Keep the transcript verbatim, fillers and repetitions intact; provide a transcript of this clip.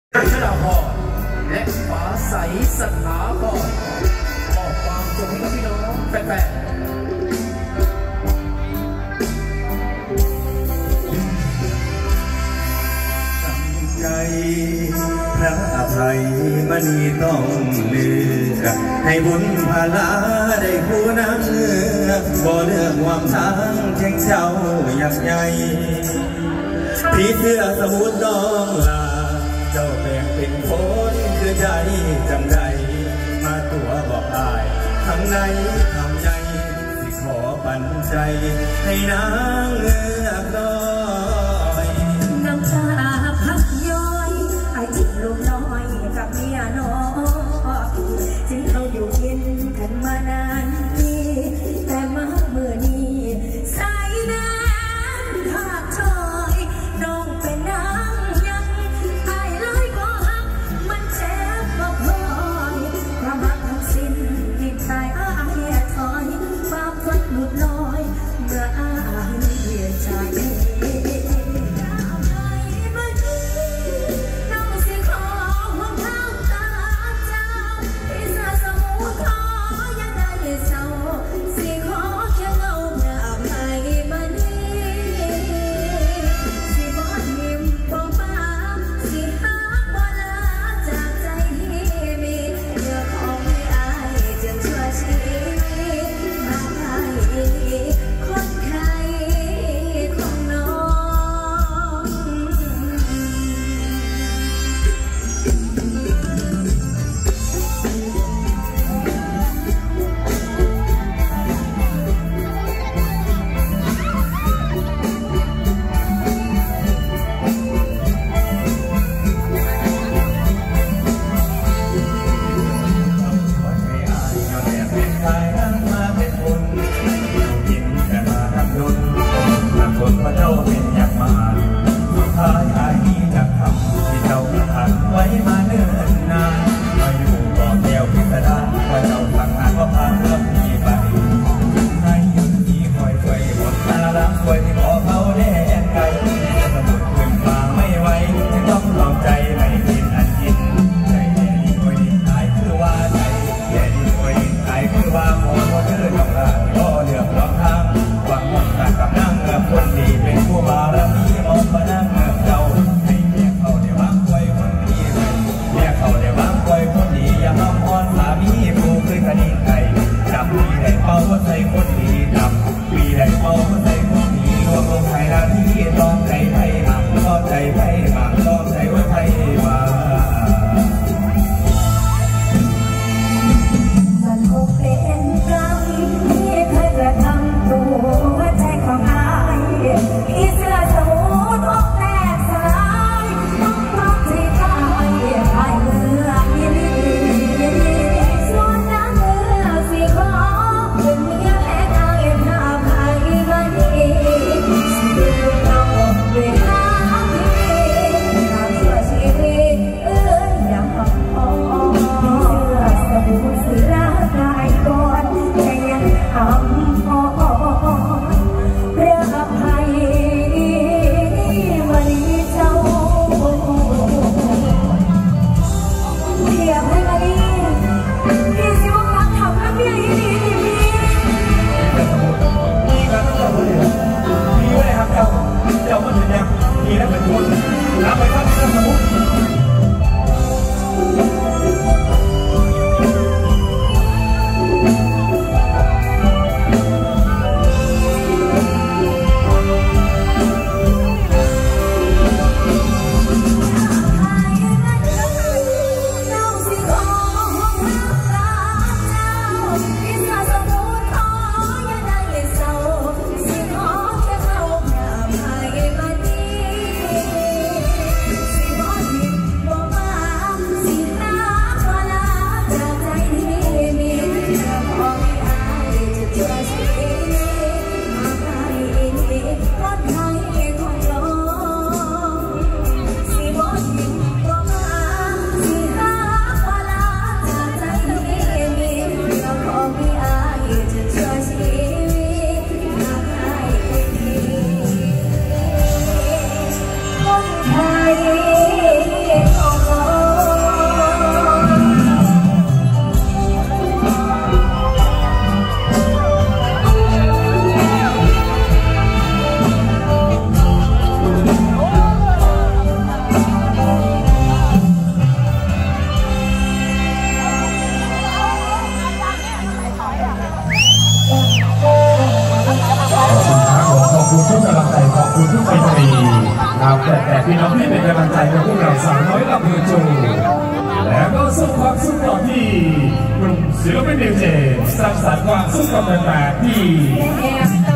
ชลาพรและฟ้าใสสถาพรมอบความสุขให้กับพี่น้องแฟนๆใจพระอภัยมณีต้องเลือกให้บุญพาลาได้ผู้นำเลือกบ่เลือกความทางแข่งเจ้าอยากใหญ่พี่เสื้อสมุทรน้องลาเจ้าแปลงเป็นคนคือใจจำได้มาตัวบอกอายข้างในทำใจสิขอปันใจให้นางเลือกน้อยน้ำตาพักย้อยไอจิตลูกน้อยกับเมียน้อยจึงเขาอยู่เย็นกันมานานปีแต่มาเมื่อนี้สายน้ำขาดถอยน้องเป็นนางยังไอเลยก็หักมันเจ็บบอกพอยความรักทั้งสิ้นที่ใจอายถอยความฝันหลุดลอยเมื่ออายเสียใจคุณทุกคนดีครับแต่แต่พี่น้องที่เป็นกำลังใจกับพวกเราสาวน้อยลำพูนจูและก็ส่งความสุขต่อที่กลุ่มศิลปินดีเจสร้างสรรค์ความสุขกับแฟนๆที่